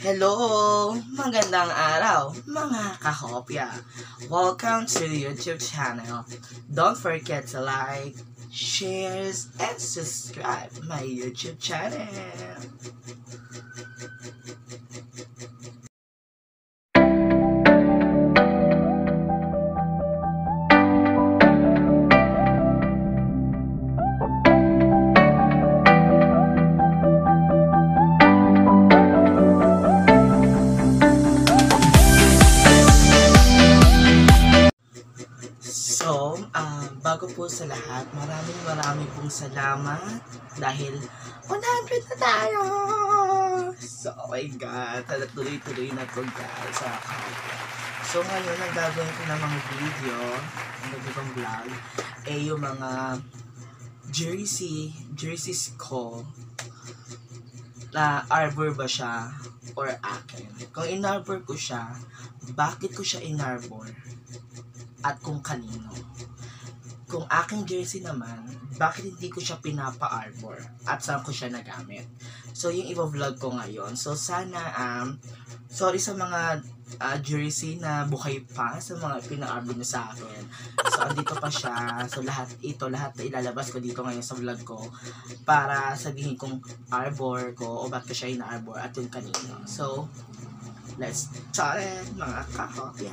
Hello! Magandang araw, mga kahopya! Welcome to YouTube channel. Don't forget to like, share, and subscribe my YouTube channel. So, bago po sa lahat, maraming pong salamat dahil 100 na tayo! So, oh my God, tuloy-tuloy na to guys sa account. So, ngayon, ang gagawin ko ng mga video, ang vlog, yung mga jerseys ko na arbor ba siya or akin. Kung inarbor ko siya, bakit ko siya inarbor? At kung kanino. Kung aking jersey naman, bakit hindi ko siya pinapa-arbor at saan ko siya nagamit. So, yung i-vlog ko ngayon. So, sana, sorry sa mga jersey na buhay pa, sa mga pina-arbor niyo sa akin. So, andito pa siya. So, lahat na ilalabas ko dito ngayon sa vlog ko para sabihin kung arbor ko o bakit ko siya ina-arbor at yung kanino. So, let's start it, mga kahopya.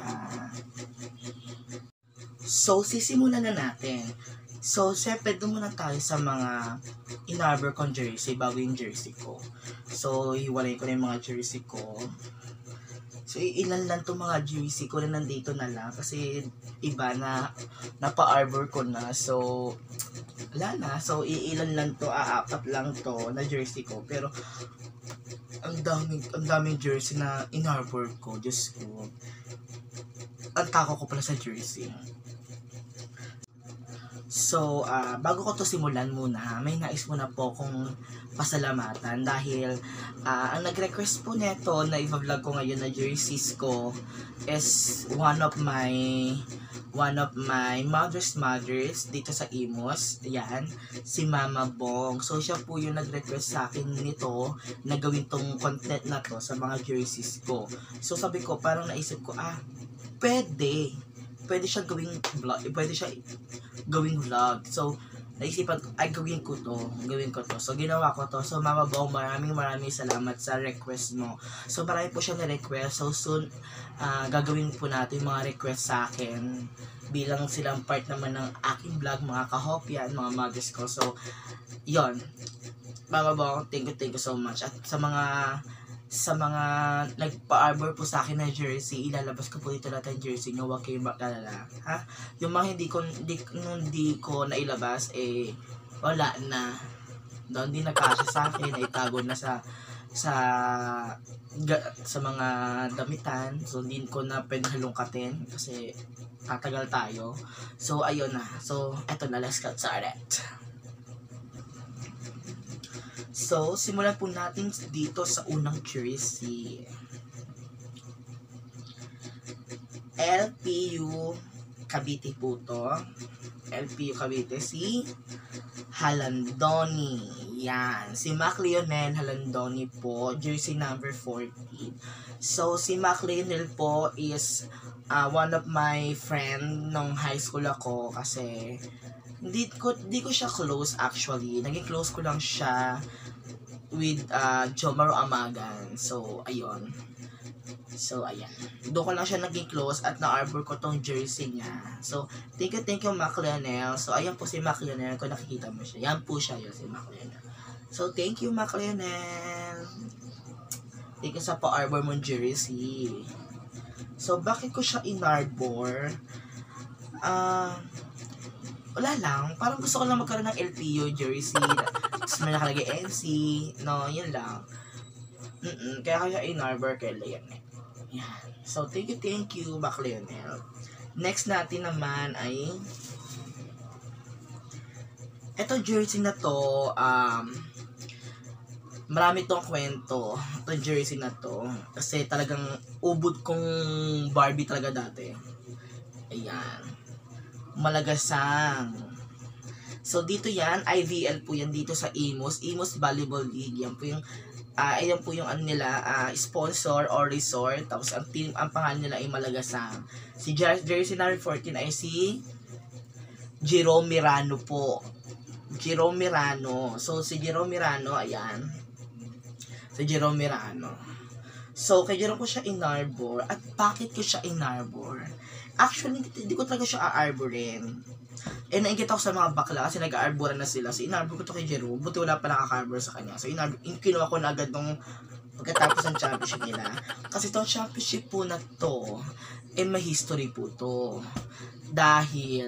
So, sisimulan na natin. So, siyempre, doon muna tayo sa mga in-arbor kong jersey bago yung jersey ko. So, hiwalay ko na yung mga jersey ko. So, ilan lang itong mga jersey ko na nandito na lang kasi iba na napa-arbor ko na. So, wala na. So, ilan lang to, apat lang to na jersey ko. Pero, ang daming jersey na in-arbor ko. Diyos ko. Ang tako ko pala sa jersey. So, bago ko to simulan muna, may nais muna po akong pasalamatan dahil ang nag-request po neto na i-vlog ko ngayon na jerseys ko is one of my mothers dito sa Imus. Yan, si Mama Bong. So, siya po yung nag-request sa akin nito na gawin tong content na to sa mga jerseys ko. So, sabi ko, parang naisip ko, pwede siya gawing vlog. So, naisipan ko, gawin ko to. So, ginawa ko to. So, Mama Bong, maraming salamat sa request mo. So, marami po siya na-request. So, soon, gagawin po natin mga request sa akin bilang silang part naman ng aking vlog, mga kahopya at mga mothers ko. So, yon, Mama Bong, thank you so much. At sa mga nagpa-arbor po sa akin na jersey, ilalabas ko po dito lahat ng jersey nyo, huwag kayong makalala, ha? Yung mga hindi ko nailabas, wala na. Doon din nakasya sa akin, itago na sa mga damitan. So, hindi ko na pwede halungkatin kasi tatagal tayo. So, ayun na. So, eto na, let's get started. So, simulan po natin dito sa unang jersey. LPU Cavite po to. LPU Cavite, si Halandoni. Yan. Si Mac Lionel Halandoni po. Jersey number 14. So, si Mac Lionel po is one of my friend nung high school ako kasi hindi ko siya close actually. Naging close ko lang siya with Jomaro Amagan. So, ayun. So, ayan. Doon ko lang siya naging close at na-arbor ko tong jersey niya. So, thank you Mac Lionel. So, ayan po si Mac Lionel. Kung nakikita mo siya. Yan po siya yun, si Mac Lionel. So, thank you Mac Lionel. Thank you sa pa-arbor mong jersey. So, bakit ko siya in-arbor? Wala lang. Parang gusto ko lang magkaroon ng LPU jersey. Tapos may nakalagay NC. No, yun lang. Kaya ko siya in-arbor kay Lionel. Yan. So, thank you, Mac Lionel. Next natin naman ay eto jersey na to, marami tong kwento. Itong jersey na to. Kasi talagang ubod kong Barbie talaga dati. Ayan. Malagasang. So, dito yan, IVL po yan dito sa Imus Volleyball League. Yan po yung Ayan po yung ano nila, sponsor or resort. Tapos ang pangalan nila ay Malagasang. Si jersey number 14 ay si Jerome Mirano po. Jerome Mirano. So, si Jerome Mirano, ayan. Si Jerome Mirano. So, kay Jerome ko siya inarbor. At bakit ko siya inarbor? Actually, hindi ko talaga siya a-arborin. Naingit ako sa mga bakla kasi nag-aarboran na sila. So, inarbor ko to kay Jerome. Buti wala pa nakaka-arbor sa kanya. So, kinuha ko na agad nung pagkatapos ng championship nila. Kasi itong championship po na to, may history po to. Dahil,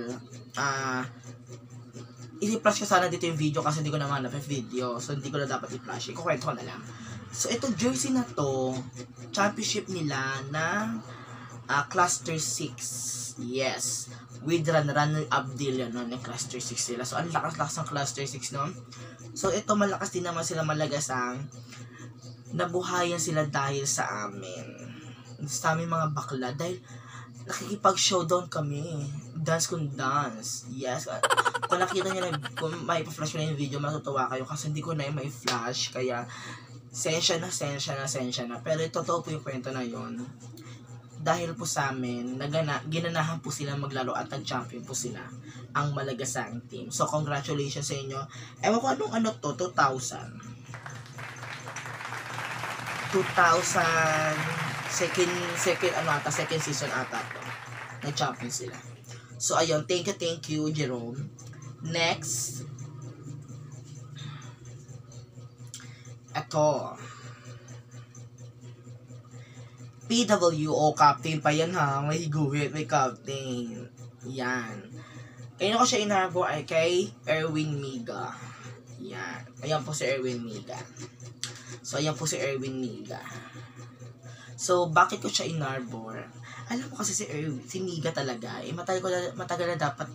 i-flash ko sana dito yung video kasi hindi ko naman na video. So, hindi ko na dapat i-flash. Ikukwento ko na lang. So, itong jersey na to, championship nila ng Cluster 6. Yes. With Ranran Abdil yan, no? Ng Cluster 6 sila. So, ang lakas-lakas ng Cluster 6, no? So, ito malakas din naman sila Malagasang. Nabuhayan sila dahil sa amin. Sa aming mga bakla. Dahil nakikipag-showdown kami. Dance kung dance. Yes. Kung nakita nyo na, kung may pa-flash ko na yung video, matutuwa kayo kasi hindi ko na yung may flash. Kaya, sensya na. Pero totoo po yung kwento na yon. Dahil po sa amin, ginanahan po sila maglaro at nag-champion po sila ang Malagasang team. So, congratulations sa inyo. Ewan ko anong ano to, 2000, second season ata to. Nag-champion sila. So, ayun, thank you, Jerome. Next. Ito. PWO captain pa yan ha. May higuhit, may captain. Yan. Kaya ko siya inarbor ay kay Erwin Miga. Yan. Ayan po si Erwin Miga. So, ayan po si Erwin Miga. So, bakit ko siya inarbor? Alam ko kasi si Miga talaga. Matagal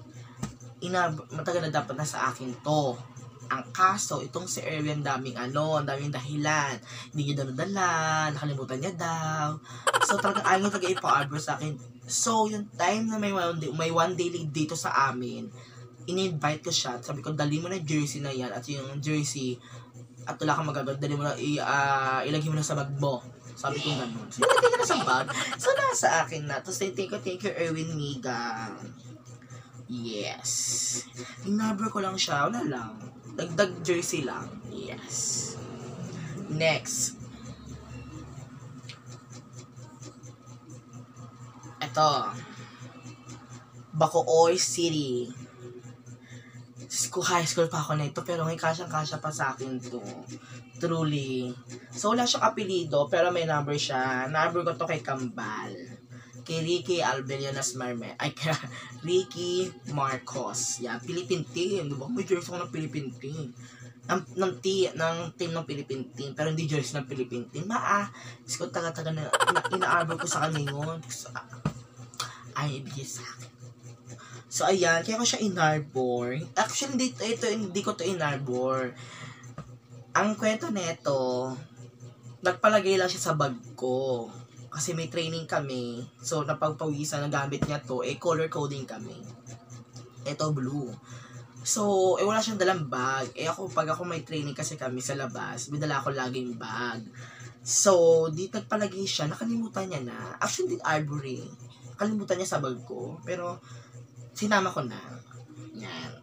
na dapat na sa akin to. Ang kaso, itong si Erwin, daming dahilan. Hindi niya dala, nakalimutan niya daw. So, talagang ayaw niya talaga ipa-arbor sa akin. So, yung time na may one day league dito sa amin, in-invite ko siya. Sabi ko, dali mo na jersey na yan. At yung jersey, at wala kang magagawa, dali mo na, ilagay mo na sa bag mo. Sabi ko gano'n. So, ilagay ka na sa bag. So, nasa akin na. Tapos, thank you, Erwin Miga. Yes. Inarbor ko lang siya. Wala lang. Dagdag jersey lang. Yes. Next. Ito. Bacoor City. High school pa ako nito pero may kasyang-kasya pa sa akin to. Truly. So, wala siyang apelido pero may number siya. Number ko to kay Kambal. Kay Ricky Albelionas Marme. Ay, kay Ricky Marcos. Yan, Philippine team. Diba? May jersey ko ng Philippine team. Ng team ng Philippine team. Pero hindi jersey ng Philippine team. Isko taga-taga na ina-arbor ko sa kanya yun. Ay, ibigay sa akin. So, ayan. Kaya ko siya inarbor. Actually, hindi ko to inarbor. Ang kwento neto, nagpalagay lang siya sa bag ko. Kasi may training kami. So, napagpawisan, nagamit niya to. Color coding kami. Ito, blue. So, wala siyang dalang bag. Pag ako may training kasi kami sa labas, may dala ako laging bag. So, di nagpalagay siya. Nakalimutan niya na. Actually, di arbory. Nakalimutan niya sa bag ko. Pero, sinama ko na. Yan.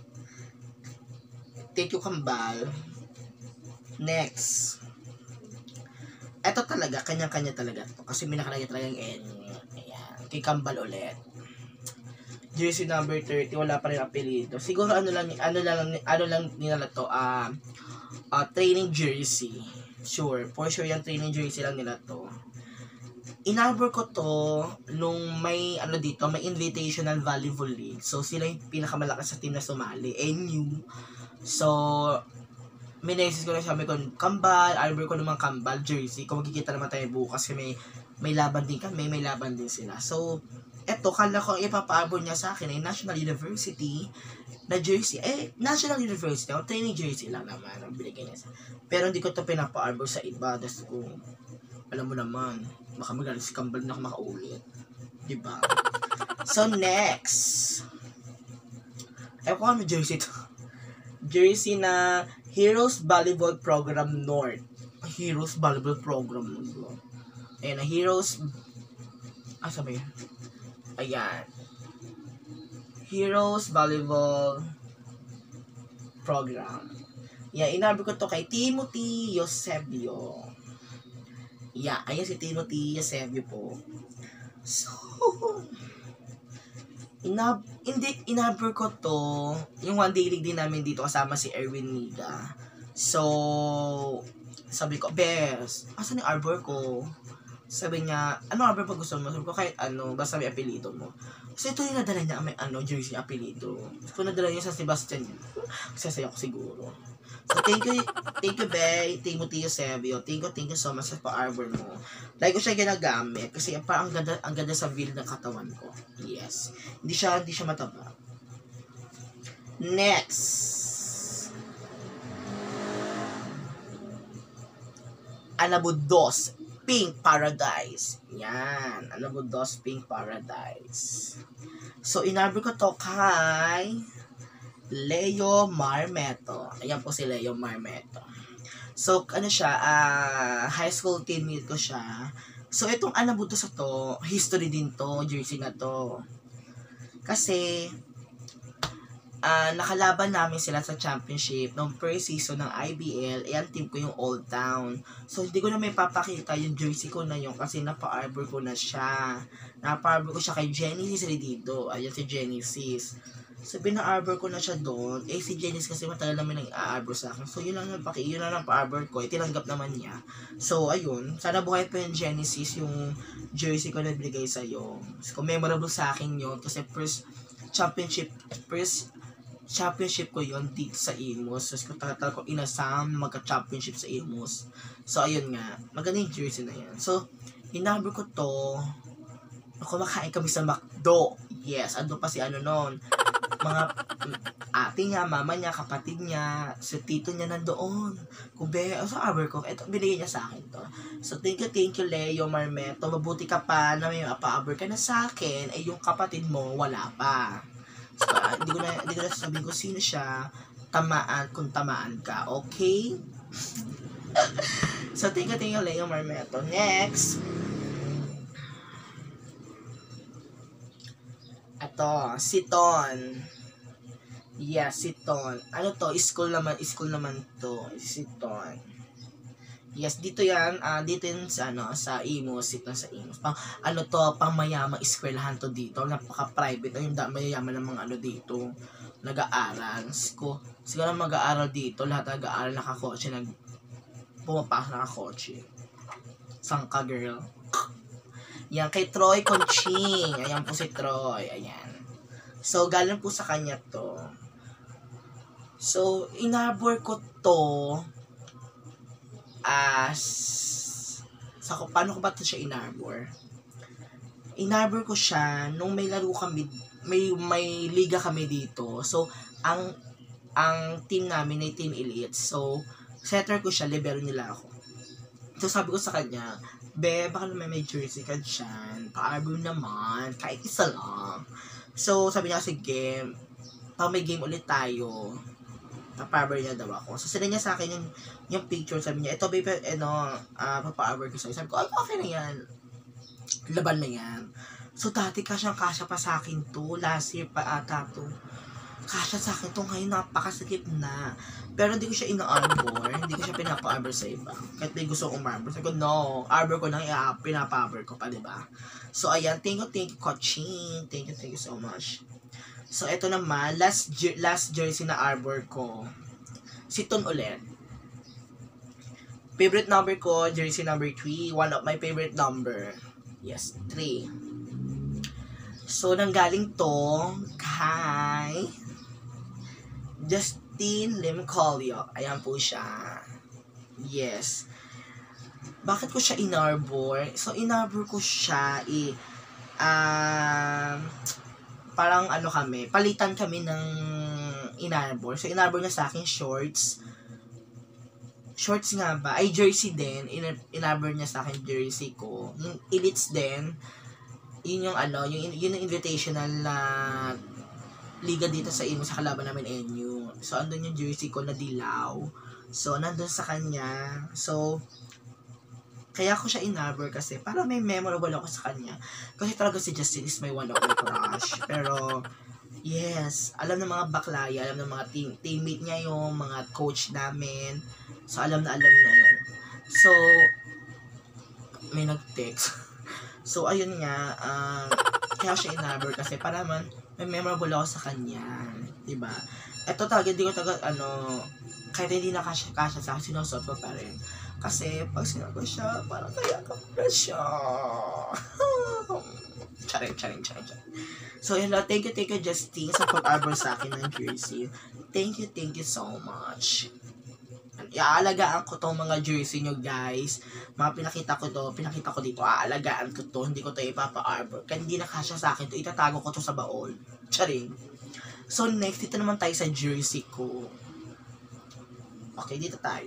Thank you, Kambal. Next. Ito talaga, kanya-kanya talaga to. Kasi may nakalagay talaga yung N. Ayan. Kay Kambal ulit. Jersey number 30, wala pa rin apelido. Siguro ano lang nila to, training jersey. Sure, for sure yung training jersey lang nila to. Inarbor ko to nung may may Invitational Volleyball League. So sila yung pinakamalakas sa team na sumali. NU. So, minesis ko na sabi ko, Kambal, arbor ko naman Kambal jersey. Kung magkikita naman tayo bukas kasi may laban din kami, may laban din sila. So, eto, kala ko ipapa-arbor niya sa akin ay National University na jersey. National University, training jersey lang naman ang binigay niya sa. Pero hindi ko to pinapa-arbor sa iba. That's ko, alam mo naman, baka magalit si Kambal na ako makaulit. Diba? So, next. Kung ano jersey to? Jersey na Heroes Volleyball Program North. Ay, Heroes Volleyball Program. Ayan, Heroes, sabi yan? Ayan. Heroes Volleyball Program. Yan, inabi ko to kay Timothy Eusebio. Yan, ayan si Timothy Eusebio po. So, inabor ko to, yung one day league din namin dito kasama si Erwin Niga. So, sabi ko, Bes, asan yung arbor ko? Sabi niya, ano arbor pa gusto mo? Sabi ko, kahit ano, basta may apelido mo. So, ito yung nadala niya, may jersey apelido. So, nadala niya sa Sebastian, sasaya ko siguro. So, thank you, Bay, Timothy Eusebio. Thank you so much sa pa-arbor mo. Like ko siya ginagamit kasi parang ang ganda sa build ng katawan ko. Yes. Hindi siya mataba. Next. Anabudos Pink Paradise. Yan. Anabudos Pink Paradise. So, inarbor ko to kay Leo Marmeto. Ayan po si Leo Marmeto. So, ano siya, high school teammate ko siya. So, itong Anabudos sa to, history din to, jersey na to. Kasi, nakalaban namin sila sa championship nung first season ng IBL. Ayan, team ko yung Old Town. So, hindi ko na may papakita yung jersey ko na yun kasi napa-arbor ko na siya. Napa-arbor ko siya kay Genesis Redido. Ayan si Genesis. So, pina-arbor ko na siya doon. Si Genesis kasi matagal naman nang-a-arbor sa akin. So, yun lang pa-arbor ko. Tinanggap naman niya. So, ayun. Sana buhay pa yung Genesis, yung jersey ko na binigay sa'yo. So, memorable sa akin yun. Kasi first championship ko yun dito sa Imus. So, tagal ko inasam magka-championship sa Imus. So, ayun nga. Maganda yung jersey na yan. So, inarbor ko to. Kumakain kami sa McDo. Yes, ando pa si noon. Mga ate niya, mama niya, kapatid niya, si tito niya nandoon. Kube, sa arbor ko, ito, binigay niya sa akin to. So, thank you, Leo Marmeto. Mabuti ka pa na may pa-arbor ka na sa akin, yung kapatid mo, wala pa. So, hindi ko na sasabihin ko sino siya, kung tamaan ka, okay? So, thank you, Leo Marmeto. Next. Ito, si Ton. Yeah, si Ton. Ano to? School naman to. Si Ton. Yes, dito yan. Dito yun sa Imus. Ito sa Imus. Pang mayamang eskwelahan to dito. Napaka-private. Yung mayayaman ng mga dito. Nag-aaral. Siguro mag-aaral dito. Lahat nag-aaral nakakotse. Pumapasok nakakotse. Sangka girl. Yan, kay Troy Conching. Ayan po si Troy. Ayan. So, galing po sa kanya to. So, inarbor ko to paano ko ba ito siya inarbor? Inarbor ko siya nung may laro kami, may liga kami dito. So, ang team namin ay Team Elite. So, setter ko siya, libero nila ako. So, sabi ko sa kanya, Be, baka naman may jersey ka dyan. Pa-arbor naman. Kahit isa lang. So, sabi niya kasi game. Pag may game ulit tayo, pa-arbor niya daw ako. So, sila niya sa akin yung picture. Sabi niya, ito babe, pa-arbor ko sa'yo. Sabi ko, okay na yan. Laban na yan. So, dati kasya pa sa akin to. Last year pa ata to. Kasya sa akin to. Ngayon, napakasakit na. Pero hindi ko siya ina-arbor. Hindi ko siya pinapa-arbor sa iba. Kahit may gusto kong arbor. Sabi ko, no. Arbor ko nang pinapa-arbor ko pa, diba? So, ayan. Thank you, Coaching. Thank you so much. So, ito naman. Last jersey na arbor ko. Si Ton ulit. Favorite number ko, jersey number 3. One of my favorite number. Yes, 3. So, nanggaling to kay Justin Limcolio. Ayan po siya. Yes. Bakit ko siya inarbor? So, inarbor ko siya parang palitan kami ng inarbor. So, inarbor niya sa akin shorts. Shorts nga ba? Ay, jersey din. Inarbor niya sa akin jersey ko. Yung elites din. Yun yung invitational na liga dito sa Imus sa kalaban namin NU. So, andun yung jersey ko na dilaw. So, nandun sa kanya. So, kaya ko siya inarbor kasi para may memorable ako sa kanya. Kasi talaga si Justin is my one of my crush. Pero, yes, alam ng mga baklaya, alam ng mga teammate niya yung mga coach namin. So, alam na alam niya yun. So, may nag-text. So, ayun nga, kaya siya inarbor kasi para man, may memorable ako sa kanya. Diba? Ito talaga, hindi ko talaga, kahit hindi na kasya sa akin, sinusot ko pa rin. Kasi, pag sinot ko siya, parang kaya ka pa siya. Charing. So, yun lang. Thank you, Justine, sa pag-arbor sa akin ng jersey. Thank you so much. Iaalagaan ko tong mga jersey nyo, guys. Mga pinakita ko dito. Aalagaan ko to. Hindi ko to ipapa-arbor. Kaya hindi na kasya sa akin to. Itatago ko to sa baol. Charing. So, next, dito naman tayo sa jersey ko. Okay, dito tayo.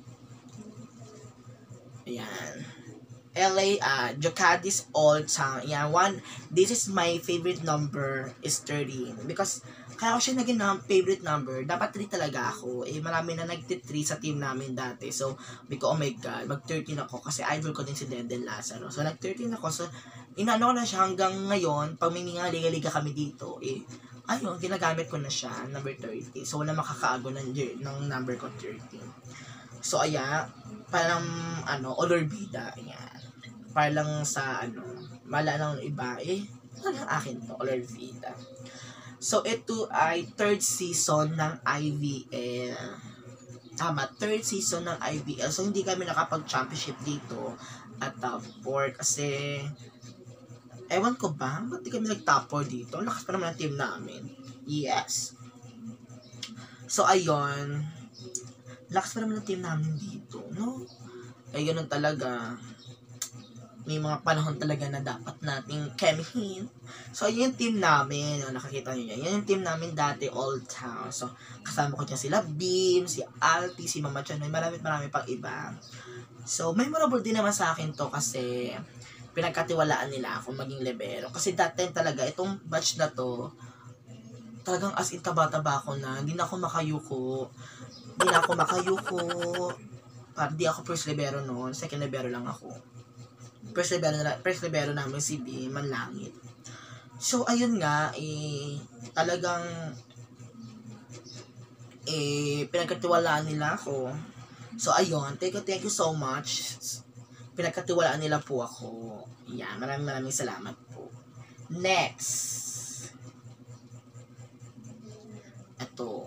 Ayan. LA, Jocadis Old Town. Yan, this is my favorite number is 13. Because, kaya ko siya naging favorite number, dapat 3 talaga ako. Marami na nag-3 sa team namin dati. So, ko, oh my God, mag-13 ako. Kasi idol ko din si Denden Lazaro. So, nag-13 ako. So, inano ko na siya hanggang ngayon, pag may mga liga-liga kami dito, ayun, ginagamit ko na siya, number 30. So, wala makakaago ng number ko, 13. So, ayan, parang, Olorbida, ayan. Para lang sa, mala ng iba, parang akin to, Olorbida. So, ito ay third season ng IVL. Tama, third season ng IVL. So, hindi kami nakapag-championship dito at top 4 kasi, ewan ko ba, ba't di kami nag-top 4 dito? Lakas pa naman ang team namin. Yes. So, ayun, lakas pa naman ang team namin dito, no? Ay, ganun talaga. May mga panahon talaga na dapat nating kemihin. So, yun yung team namin. Nakakita nyo yan. Yan yung team namin dati, Old Town. So, kasama ko dyan sila Beam, si Alti, si Mama Chanoy, marami pang iba. So, memorable din naman sa akin to kasi pinagkatiwalaan nila ako maging libero. Kasi that time talaga, itong batch na to, talagang as in taba-taba ako na, hindi na ako makayuko. Parang di ako first libero noon, second libero lang ako. First libero namin si B, Manlangit. So, ayun nga, talagang, pinagkatiwalaan nila ako. So, ayun, thank you so much. Pinagkatiwalaan nila po ako. Yan, maraming salamat po. Next. Ito.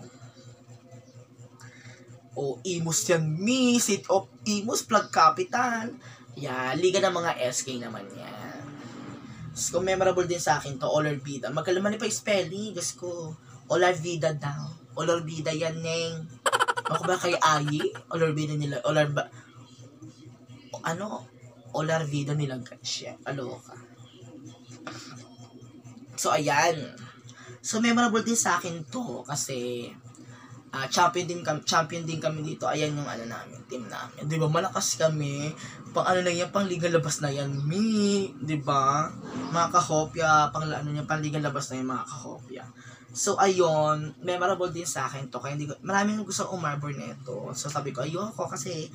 Imus yan, Seat of Imus, Plug Capital. Yeah, liga ng mga SK naman yan. So, memorable din sa akin to, Olorbida. Magkalaman pa yung spelling, gusto ko. Olorbida daw. Olorbida yan, Neng. Ako ba kay Ayi? Olorbida nila, Olorbida nilang siya. Aloka. So, ayan. So, memorable din sa akin to, kasi, champion din kami dito. Ayan yung namin, team namin. 'Di ba? Malakas kami. Pang pang liga labas na yan, mi, 'di ba? Mga kahopya, pang liga labas na yung mga kahopya. So ayun, memorable din sa akin to. Kaya maraming gusto umarbor nito. So sabi ko, ayoko kasi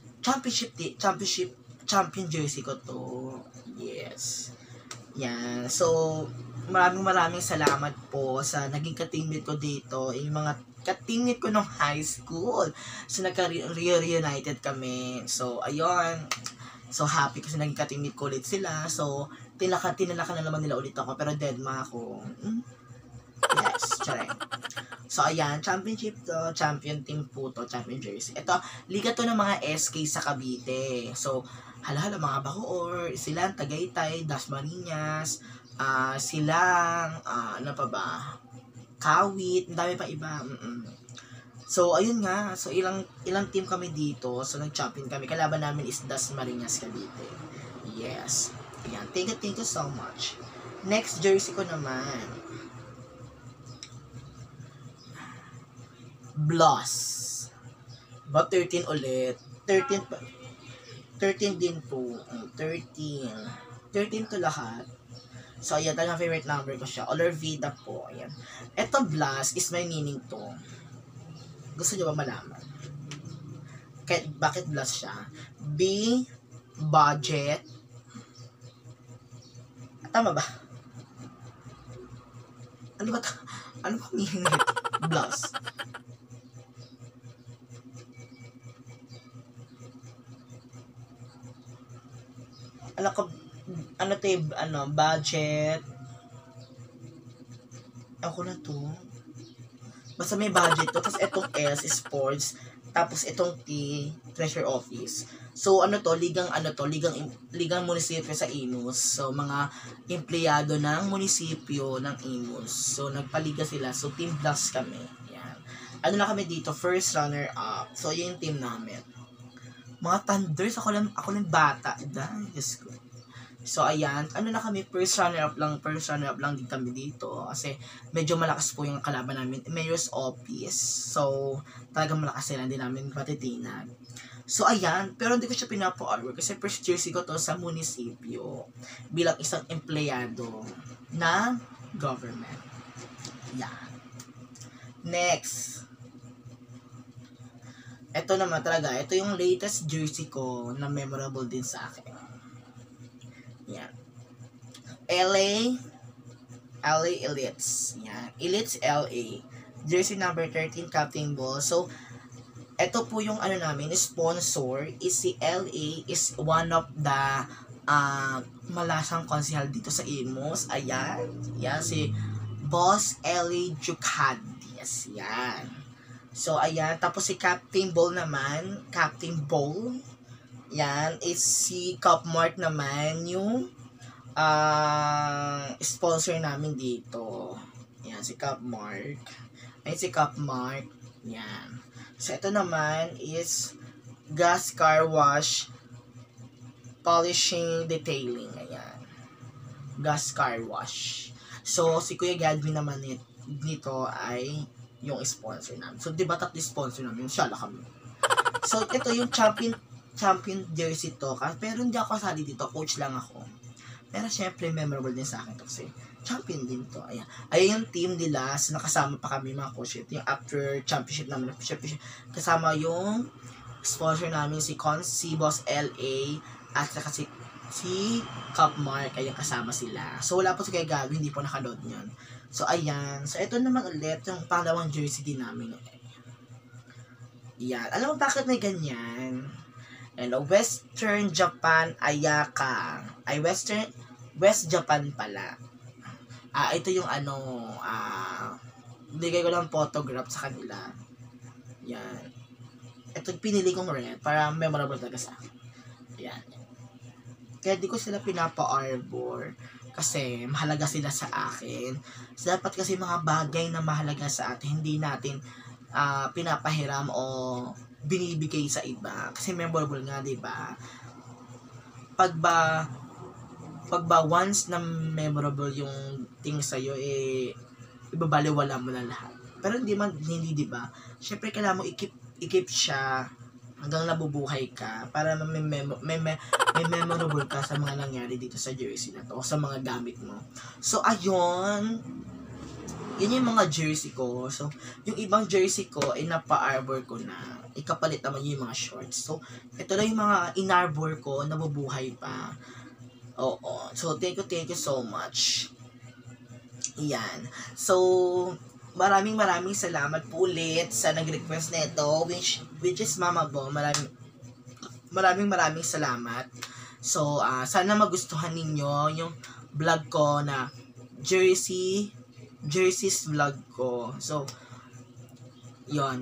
champion jersey ko to. Yes. Yan. So maraming salamat po sa naging ka-teammate ko dito. Yung mga ka-teammate ko nung high school. So, nagka-reunited kami. So, ayun. So, happy kasi naging ka-teammate ko ulit sila. So, tinalaka na naman nila ulit ako. Pero deadma ako. Yes, charing. So, ayan. Champion team po to. Champion jersey. Ito, liga to ng mga SK sa Cavite. So, hala mga Bacoor, silang Tagaytay, Dasmariñas, silang, ano pa ba? Kawit, dami pa iba. So, ayun nga. So, ilang team kami dito. So, nag-champion kami. Kalaban namin is Dasmariñas, Cavite. Yes. Ayan. Thank you so much. Next jersey ko naman. Bloss. Ba, 13 ulit. 13 din po. 13 to lahat. So, ayan, talagang favorite number ko siya. Olorbida po. Ayan. Ito, Blast is my meaning to. Gusto nyo ba malaman? bakit blush siya? B, budget. Tama ba? Ano ba ano ba meaning nito? Blush. Budget. Ako na to. Basta may budget to. Tapos itong S, sports. Tapos itong T, treasure office. So, ligang munisipyo sa Imus. So, mga empleyado ng munisipyo ng Imus. So, nagpaliga sila. So, team plus kami. Yan. Ano na kami dito? First runner up. So, yun yung team namin. Mga Thunders, ako lang bata. Diyos ko. So, ayan. Ano na kami? First runner up lang din kami dito. Kasi, medyo malakas po yung kalaban namin. Mayor's office. So, talagang malakas sila. Hindi namin patitinag. So, ayan. Pero hindi ko siya pinapo-artwork. Kasi first jersey ko to sa munisipyo. Bilang isang empleyado ng government. Yan. Next. Ito naman talaga. Ito yung latest jersey ko na memorable din sa akin. Yan. LA Elites. Yan. Elites LA. Jersey number 13, Captain Ball. So, ito po yung namin, sponsor is si LA is one of the malasang konsehal dito sa Imus. Ayan. Yan, si Boss LA Jucadis. Yan. So, ayan. Tapos si Captain Ball naman, Captain Ball. Yan, is si Cupmark naman, yung sponsor namin dito. Yan, si Cupmark. Ayan, si Cupmark. Yan. So, ito naman is Gas Car Wash Polishing Detailing. Ayan. Gas Car Wash. So, si Kuya Gadwin naman nito ay yung sponsor namin. So, di ba tatlo sponsor namin? Shala kami. So, ito yung champion jersey to. Pero hindi ako kasali dito. Coach lang ako. Pero syempre, memorable din sa akin to kasi champion din to. Ayan. Ayan yung team nila. So, nakasama pa kami mga coach. Yung after championship namin. Kasama yung sponsor namin si Boss LA at saka si Cupmark. Ayan, kasama sila. So, wala po si Kuya Gabby. Hindi po nakaload yun. So, ayan. So, ito naman ulit yung pangalawang jersey din namin. Ayan. Alam mo bakit may ganyan? And Western Japan Ayaka. Ay, West Japan pala. Ito yung bigay ko lang photograph sa kanila. Yan. Ito pinili kong red para memorable talaga sa akin. Yan. Kaya di ko sila pinapa-arbor kasi mahalaga sila sa akin. So, dapat kasi mga bagay na mahalaga sa atin, hindi natin pinapahiram o binibigay sa iba kasi memorable nga, di ba? Pag ba once na memorable yung thing sa iyo, ibabaliwala mo na lahat. Pero hindi, di ba? Syempre kailangan mo i-keep siya hanggang nabubuhay ka para may memorable ka sa mga nangyari dito sa jersey na to o sa mga gamit mo. So, ayun. Yun yung mga jersey ko. So, yung ibang jersey ko ay napa-arbor ko na. Ikapalit naman yung mga shorts. So, ito lang yung mga in-arbor ko, nabubuhay pa. Oo. So, thank you so much. Yan. So, maraming salamat po ulit sa nag-request nito, which is Mama Bo. Maraming salamat. So, sana magustuhan ninyo yung vlog ko na jerseys vlog ko. So, yon.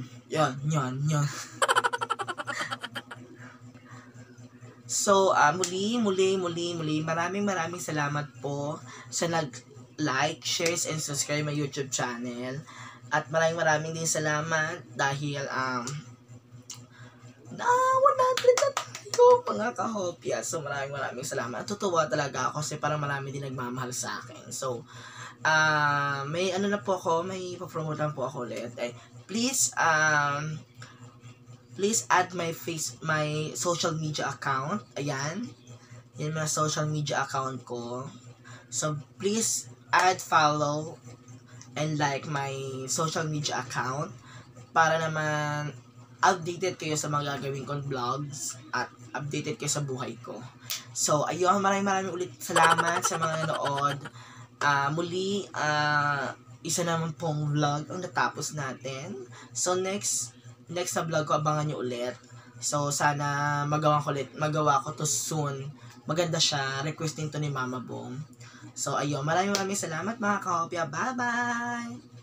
So, muli, maraming salamat po sa nag-like, shares, and subscribe my YouTube channel. At maraming din salamat dahil, na 100 na tayo, mga kahopya. So, maraming salamat. Tutuwa talaga ako kasi parang marami din nagmamahal sa akin. So, may may ipapromote lang po ako ulit. Please add my social media account. Ayan. Yan mga social media account ko. So, please add, follow, and like my social media account para naman updated kayo sa mga gagawin kong vlogs at updated kayo sa buhay ko. So, ayun, maraming ulit salamat sa mga nanood. Muli, isa naman pong vlog ang natapos natin. So, next na vlog ko, abangan nyo ulit. So, sana magawa ko to soon. Maganda siya, requesting to ni Mama Bong. So, ayun, maraming salamat mga kahopya. Bye-bye!